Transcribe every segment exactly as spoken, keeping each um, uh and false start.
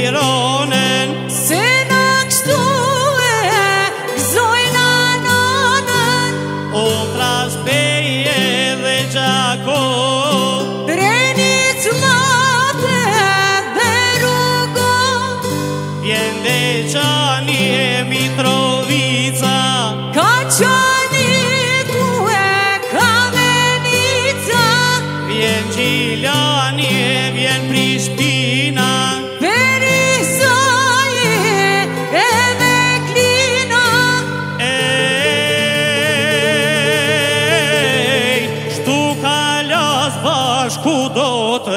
Tironen Se në kështu e gëzojna nonën O traspeje dhe gjako Trenit late dhe rrugo Vjen dhe qani e Mitrovica Ka qani ku e Kamenica Vjen Gjiljani e vjen Prishtina Verizaje edhe Klina Ej, shtu kalas bashku do të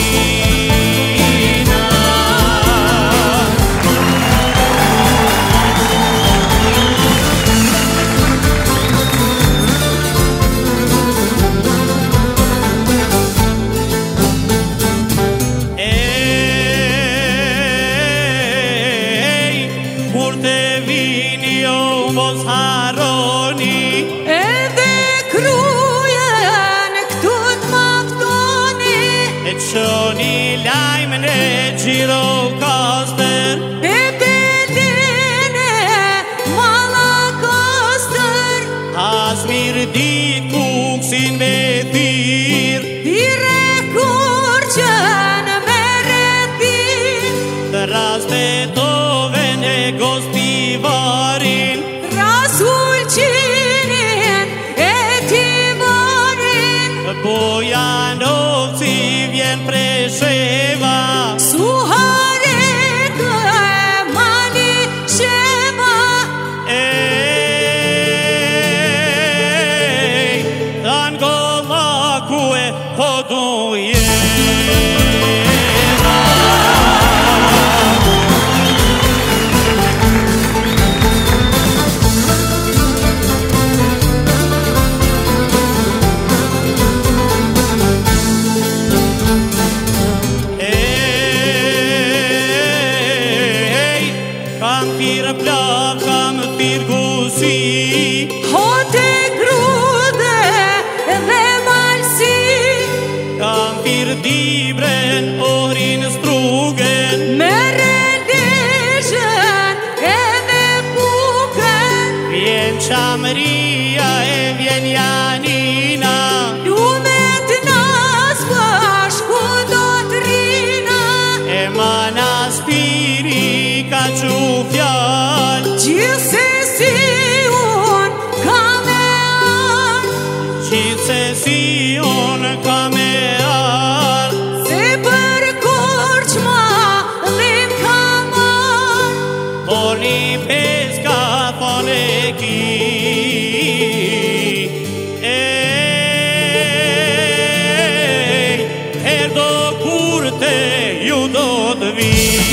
rina Ej, kur të vini jo mos haroni Edhe krujen këtu t'maftoni E qoni lajmën e Gjirokastër E Beline Malakastër As mirë dit kuksin me thirë Dire kurqën me rethir Të raspetove në gospivarin Rasulqinin e Tivarin Bojanovci vjen Presheva Suharek e Malisheva Ej, Angollaku e Podujeva Ej, kam thirë plak, kam thirë gusi Hote grude dhe malsi Kam thirë dibren, orin strugen Mere leshën edhe buken Vjen Qamëria e vjen Janina Lumet nas bashku do t'rina E Manastiri ka qu fjall Gjithsesi unë ka me ardh Gjithsesi unë ka me ardh Se për korçma dhim ka marrë Por një peska thone ki Ej, herdo kurte ju do të vi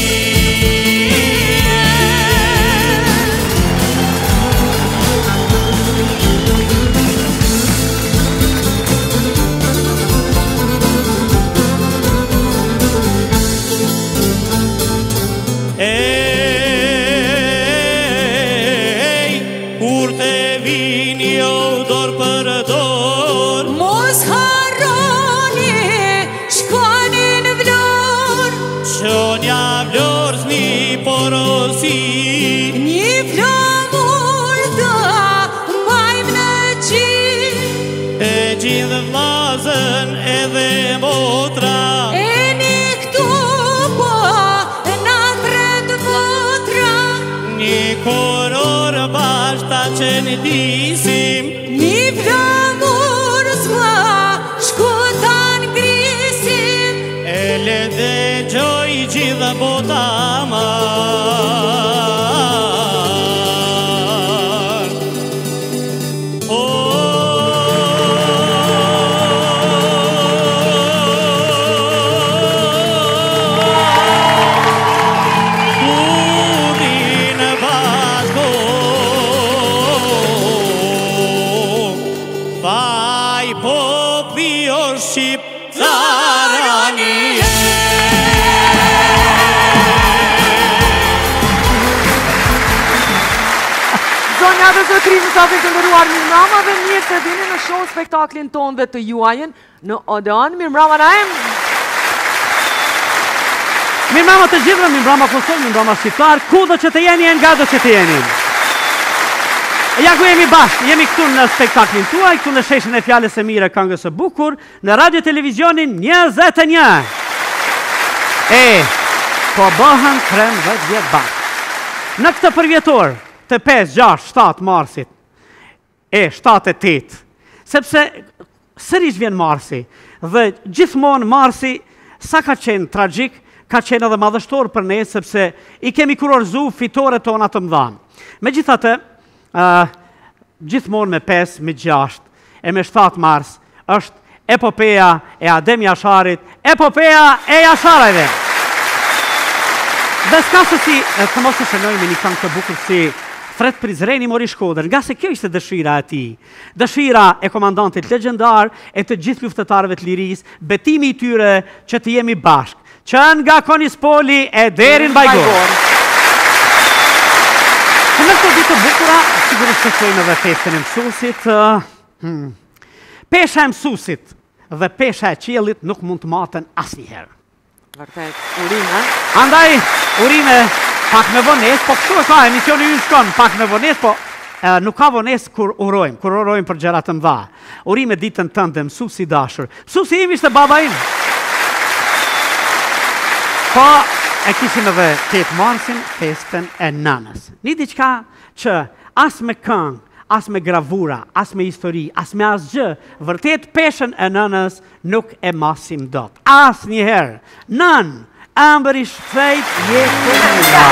Ej, kur të vini jo dor për dor Mos harroni shkonin Vlorë Qonja Vlorës një porosi Një flamur të majmë në qi E gjithë vlazën edhe motra E një këtu po në tret votra Një koror bashta që në disim Një flamur s'ma shkutan grisim E le dhe gjoj gjithë bota mar O Udin bashko Faj popi o shqip Zarani Zonja dhe zotri, mysafir të ndëruar, mirëmbrëma dhe mirë se vini në show spektaklin ton dhe të juajën në Odeon. Mirëmbrëma na em. Mirë mbrëma të gjithëve, mirë mbrëma Kosovë, mirë mbrëma shqiptar, kudo që të jeni e nga do që të jeni. Ja ku jemi bashkë, jemi këtu në spektaklin tuaj, këtu në sheshin e fjales e mire këngës së bukur, në radio televizionin njëzet e një. E, po bëhen trembëdhjetë vjetë bashkë. Në këtë përvjetor të pesë, gjashtë, shtatë marsit, e shtatë e tetë, sepse sërish vjen marsi, dhe gjithmonë marsi, sa ka qenë tragjik, ka qenë edhe madhështor për ne, sepse i kemi kurorzu fitore tona të mdhanë. Me gjithate, uh, gjithmonë me pesë, me gjashtë, e me shtatë mars, është epopeja e Adem Jasharit, epopeja e Jasharajve. Dhe s'ka se si, të mos të shënojmë një këngë të bukur si Fred Prizreni mori Shkodër, nga se kjo ishte dëshira e tij. Dëshira e komandantit legjendar e të gjithë luftetarëve të lirisë, betimi i tyre që të jemi bashkë, që nga Konispoli e deri në Bajgor. Në këto ditë të bukura, sigurisht të shojmë edhe festën e mësuesit. Hmm. Pesha e mësuesit dhe pesha e qiellit nuk mund të maten asnjëherë. Vërtet, urime. Andaj, urime pak me vones, po kështu e ka, emisioni ju shkon, pak me vones, po e, nuk ka vones kur urojmë, kur urojmë për gjëra të mëdha. Urime ditën tënde, mësuesi i dashur. Mësuesi im ishte baba im. Po, e kishim edhe tetë marsin, festën e nënës. Një diçka që as me këngë, as me gravura, as me histori, as me asgjë, vërtet peshën e nënës nuk e masim dot. As njëherë. Nën, ëmbëri shpejt jetë të mua.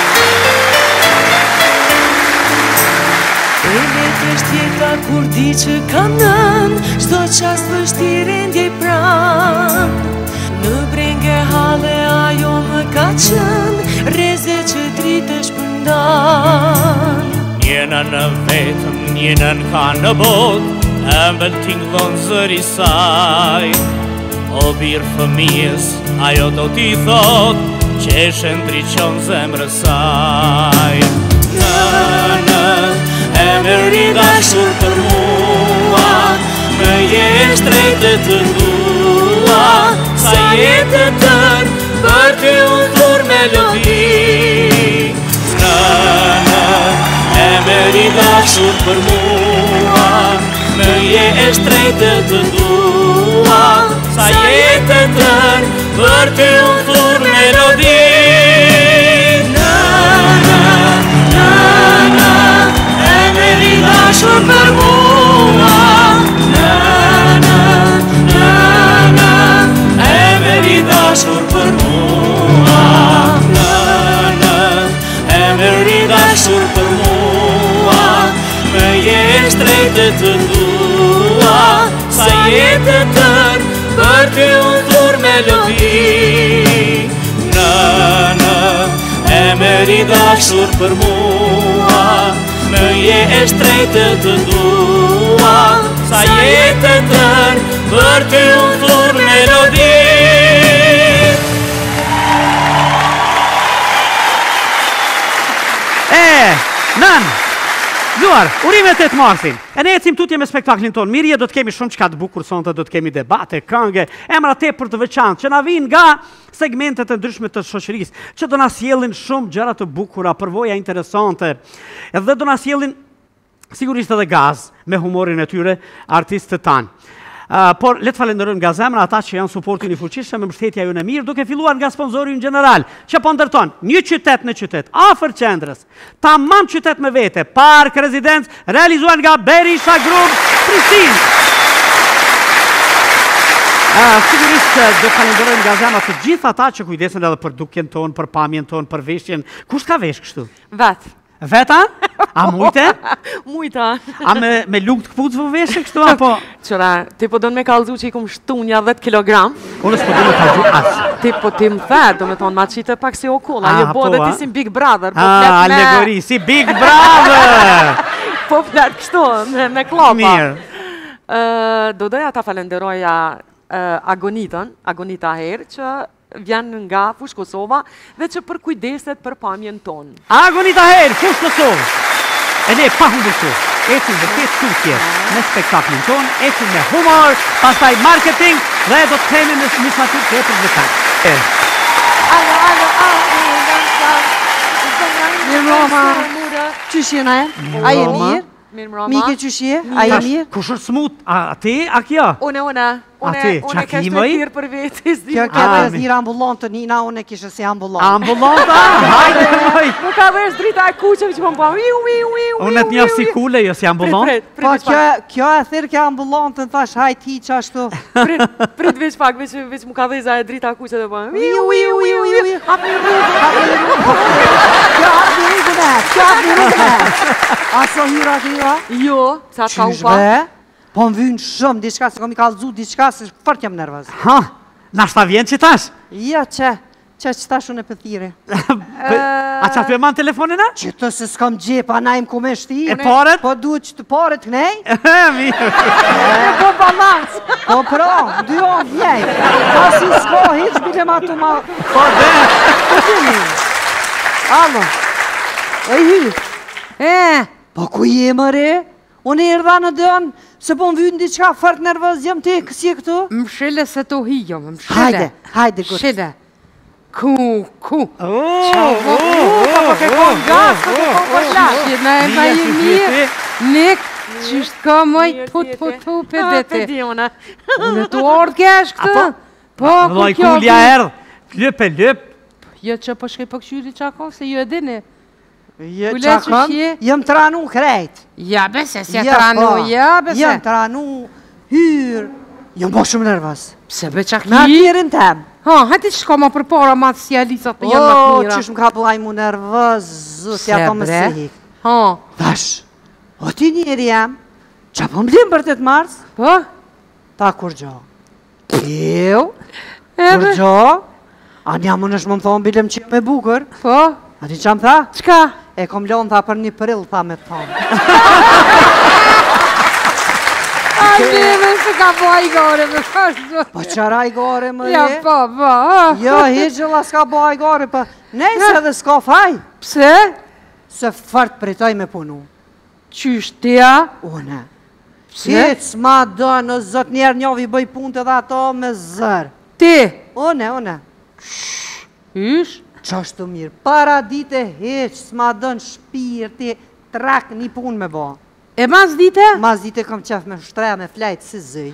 E letë është jeta kur di që ka nën, çdo qas vështirë ndjej pranë. Në brenge hale ajo më ka qënë, reze që dritesh për ndanë. Njëna në vetëm, njëna në ka në botë, ëmbël tingëllon zëri saj. O birë fëmijës, ajo do t'i thot, që e shëndriqon zemrë saj. Nënë, e më ridashur për mua, më je shtrejtë të ndua, sa jetë tërë, për ty unë thur melodi. Nënë, e më ridashur për mua, më je shtrejtë të ndua, sa jetë tërë, për ty unë thur melodi. Nënë, nënë, e më ridashur për mua, nënë, nënë, e më ridashur për mua, nënë, e më ridashur për mua, më je shtrejtë të ndua, sa jetë tërë, për ty unë thur melodi. Nënë, e më ridashur për mua, më je shtrejtë të ndua, sa jetë tërë, për ty unë thur melodi. E, nën, Gjuar, urime të të marsin. E ne ecim tutje me spektaklin tonë. Mirje, do të kemi shumë qka të bukur sonte, do të kemi debate, këngë, emra te për të veçantë, që na vinë nga segmentet të ndryshme të shoqërisë, që do na sjellin shumë gjëra të bukura, përvoja interesante, edhe do na sjellin sigurisht edhe gaz me humorin e tyre artistët tanë. Uh, por le të falenderojmë nga zemra ata që janë suportin i fuqishëm me mbështetja ju në mirë, duke filluar nga sponzori në general, që po ndërton një qytet në qytet, afër qendrës, tamam qytet me vete, park, rezidencë, realizuar nga Berisha Group Prishtinë. Uh, sigurisht do të falenderojmë nga zemra të gjithë ata që kujdesen edhe për dukjen tonë, për pamjen tonë, për veshjen. Kush ka vesh kështu? Vetë. Veta? A mujte? Mujta. A me, me lukë të këpucë vë veshë kështu, apo? Qëra, ti po do në me kalzu që i kum shtunja dhjetë kilogram. Unë s'po do me kalzu asë. Ti po ti më the, do me thonë ma qitë pak si okulla. Je bo dhe ti si Big Brother. Po ah, flet me... allegori, si Big Brother! Po flet kështu, me, me klopa. Mirë. Uh, do doja ta falenderoja uh, Agonitën, Agonita Herë, që vjen nga Fush Kosova dhe që për kujdeset për pamjen tonë. Agonita Herë, Fush Kosovë! E ne pa humbur këtu, ecim vërtet tutje me spektaklin tonë, ecim me humor, pastaj marketing dhe do të kemi në mismatur tjetër dhe kanë. alo, alo, mirë mbroma. Qysh jena e? A je mirë? Mirë mbroma. Mike qysh je? A je mirë? Kush është smut? A ti? A kjo? Une, une. A ti, Une qa kështë ki, të mëj? tirë për vetë. Kjo Ah, këtë mi. njërë ambullantë, Nina, unë e kishe si ambulantë. Ambulanta? Hajde, mëj! Nuk ka vesh drita e kuqeve që më më wiu, wiu, wiu, Unë të njërë si kule, jo si ambulant. Prit, prit, Po, prit, kjo, pak. kjo e thirë kjo ambulantën, thash, hajt hi që ashtu. Prit, prit veç pak, veç, veç më ka veza e drita e kuqe dhe bëjmë. Wiu, wiu, wiu, wiu, hap një rrugë, hap një rrugë. Kjo hap një rrugë ne, kjo hap një rrugë ne. Aso hira hira? Jo, sa ka u Qysh pa. be? Po më vynë shumë, diçka, se kom i kalëzu diçka, se fort jam nervëz. Ha, nashta vjen që tash? Ja, që, që që tash unë e pëthire. A qa të e man telefonin e? Që të se s'kam gjepa, na im ku me shti. E paret? Po duhet që të paret kënej? Mirë. Po balans. Po pra, dy onë vjej. Pasi s'ka hiq, bile ma të ma... Po dhe. Po qeni? Alo. E hy. E, po ku je më re? Unë e erdha në dënë, se po më vynë diqka fort nervëz, jam te kësi e këtu? Mshile se të hijo, më mshile. Hajde, hajde gutë. Mshile. Ku, ku. Oh, Qavo, Po ke kon gas, po ke kon po flash. Që na e ma i mirë. Nik, qështë ka moj put put tu për Ah, dete. pe di une. Unë të ordë kesh këtë. Po, ku Vllai kjo kulja vi- erdh. Lëp e lëp. Jo që po shkej po këshyri qa ka, se ju e dini. Je Kule qa që kam? shje? Jam të ranu krejt. Ja, bese, se Ja, të ranu, po. ja, bese. Jam të ranu hyrë. Jam po shumë nervëz. Pse be qa Me atë ki? mirin tem. Ha, hajti që ka ma për para ma të si alisat të janë më të O, mira. qysh më ka bëlaj mu nervëz, zutja po më bre? sihik. Ha, Thash, o ti njeri jam, qa po mblim për të të mars? po, Ta kur gjo. Kjo, kur edhe, gjo, a një më nëshë më më thonë bilem që me bukur. po, A ti qa më tha? qka? E kom lonë tha për një prill, tha me thonë. A neve se ka po a i gore, me thashtë. Po qara i gore më Ja, je? po, po, ha. Jo, hiqëlla s'ka bëha i gore, po nejse edhe s'ka faj. Pse? Se fart pritoj me punu. Qysh tja? Une. Pse? Hiq s'ma do në zot njerë njovi bëj punë edhe ato me zër. Ti? Une, une. Hysh? Qashtu mirë, para dite hiq s'ma do në shpirti trak një punë me bo. E mas dite? Mas dite kom qef me shtreja me flajtë si zëj.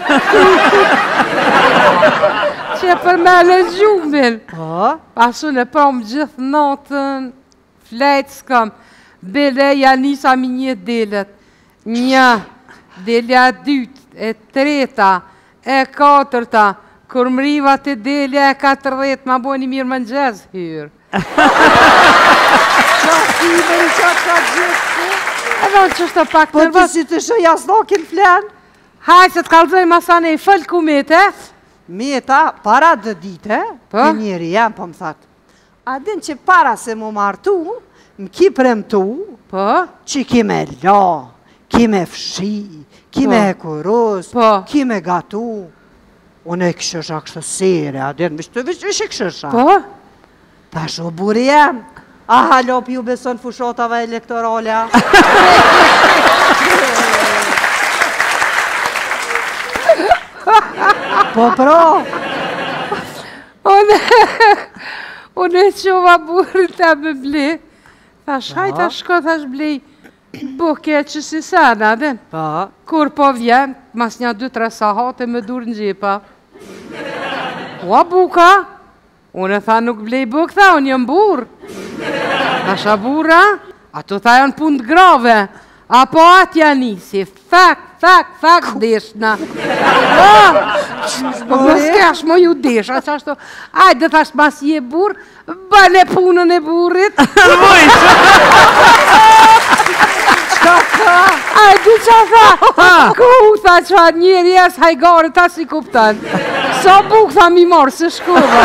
Që për me le gjumbin. Po? Asu në prom gjithë natën, flejtë s'kam. Bele ja nisa mi një delet. Një, delja dytë, e treta, e katërta. Kur mriva të delja e katërdhet, ma bo një mirë më nxez hyrë. Qa ti me i qa ka gjithë si? Edhe që është të pak Po ti nervës. si të shë jasnokin flen? Haj se të kalzoj masane i fëll kumete. Meta, para dë dite, Po? një njeri jam, po më thatë. A din që para se mu martu, më ki premtu, Po? që ki me la, ki me fshi, ki me Po. hekurus, Po. ki me gatu. Unë e këshësha kështë sere, a din, vishë vishë vishë këshësha. Po? Ta shu buri jam, a halop ju beson fushotave elektorale. Po pro, Unë, unë e qova burin të me ble. Thash, haj ta shko, thash blej, buke që si sana, dhe. po, Kur po vjen, mas një dy tre sahate me dur në gjepa. Ua buka? Unë e tha nuk blej buk, tha, unë jëm bur. Tasha bura, ato tha janë punë të grave. Apo atja nisi, fak, fak, fak, deshna. Po mos kesh mo ju desha, që ashtu, ajde thash mas je bur, bale punën e burit. Ajde që tha, ku tha që njeri jes hajgare, ta si kuptan. Sa buk tha mi marë se shkova.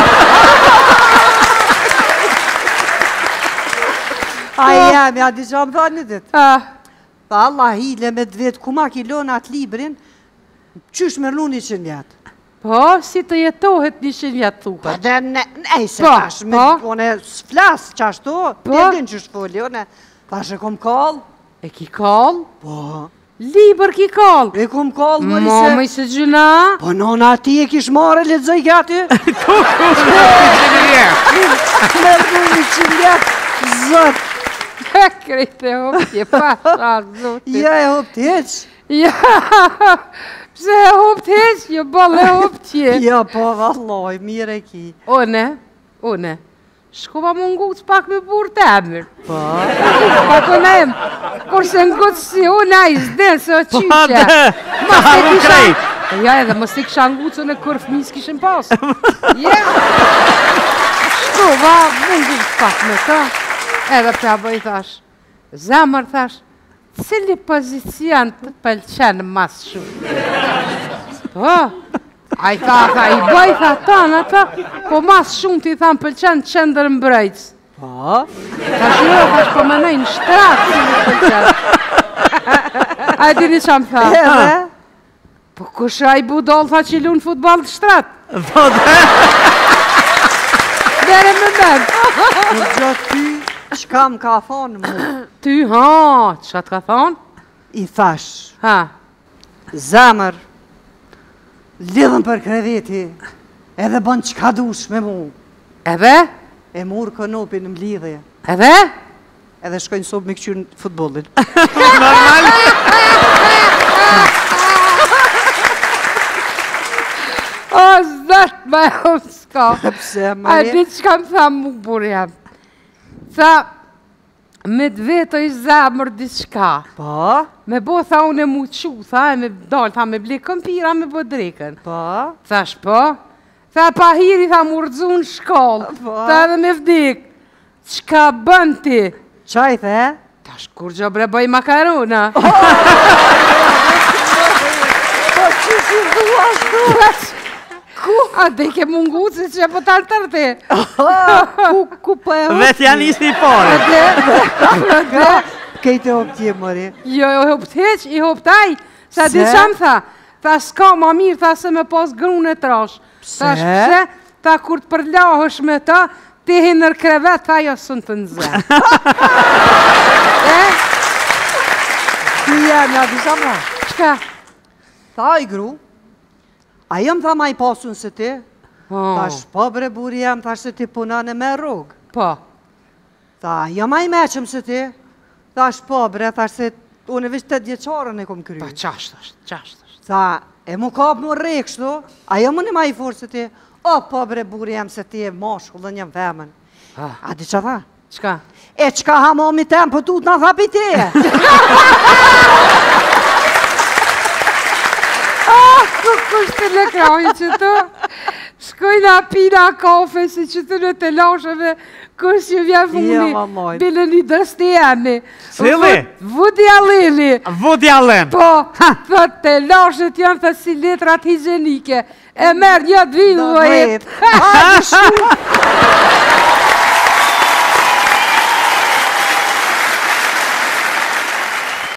a jam, ja di që më tha një dit. Ah, Tha Allah hile me dë vetë, ku ma ki lona atë librin, qysh me rnu një qënë vjetë. po, si të jetohet një qenë vjetë Po thukat. dhe ne, nej se Po, tash, me, po. one s'flas qashtu, Po. ti e din që shfolli, one, tash e kom kall, E ki kall? po, Liber ki kall. E kum kall, mëri se... Mama i se gjuna. Po nona ti e kish marrë, lexoj gati. Me dhuni që lek, zot. E krejtë e hoptje, pasha zotit. Ja e hopt heq. Ja, pse e hopt heq, jo bale hoptje. Ja, po, valloj, mire ki. One, one, shkova më nguc pak me burë të emër. Po? Pa të në em, kurse nguc si une a i zden se o Po, qyshe. dhe, ta haru krejt. Ja, edhe mos i kisha ngucën e kur fëmis kishin pas. Ja, shkova më nguc pak me ta. Edhe pra bëj thash, zemër thash, cili pozicion të pëlqenë mas shumë? Po, a i tha, tha, i bëj tha tanë ata, po mas shumë ti tha më pëlqenë qendër mbrejtës. Po? Thash jo, thash po menoj në shtratë si më pëlqenë. A e dini që më tha? Edhe? Po kush a i budol tha që lunë futbol të shtratë? Po, dhe, Dere me mërë. Në gjatë ty, qka më ka thonë mu? Ty, ha, që të ka thonë? I thash, Ha, zemër, lidhën për kreveti, edhe bën qka dush me mu. edhe? E murë kënopin në mlidhe, Edhe? edhe shkojnë sobë me këqyrë në futbolin. O, zët me o s'ka. Pse, A Mari? di që kam tha mu burë jam. Tha, me të vetë i zemër diçka. Po? Me bo, tha, unë e mu qu, tha, e me dalë, tha, me ble këmpira, me bo dreken. Po? Thash, po? Tha, pa hiri, tha, mu rëdzu në shkollë. Po? Tha, edhe me vdik. Qka bën ti? Qaj the? Tash, kur gjo bre bëj makarona. Po që si dhua shtu? Ku? A dhe ke mungu se që po të tërti. Ku, ku po e hop? vetë janë isi i pare. Nga, kejte hop tje, Mari. Jo, jo, hop t'heq, i hop taj. Sa di Se? që më tha? Tha, s'ka ma mirë, tha se me pas grune trash. Thash, Pse? pse? Tha, kur të përlahësh me ta, ti hinër krevet, tha, jo sën të nëzë. E? Ty jam, ja disa ma. Qka? Tha i gru, a jam tha ma i pasun se ti? Oh, Thash, po bre buri jam, thash se ti punan e me rrugë. po. Tha, jam ma i meqëm se ti? Thash, po bre, thash se unë e vishë të djeqarën e kom kry. Pa qasht është, qasht është. Tha, e mu kap mu rrek shtu, a jam unë ma i forë se ti? O, po bre buri jam se ti e moshkull dhe njëm femen. Ah. A di që tha? Qka? E qka hamomi tem për tut në tha pi ti? Ku kush të në krajë që të? Shkojna pina kafe si që të në të lashëve, kush që vjen funi, Ja, vallaj. bile një dërsti jemi. Cili? Vudi Alini. Woody Allen. Po, thët të lashët janë të si letrat higjenike. E merë një dhvinë Do dhe drejt. jetë.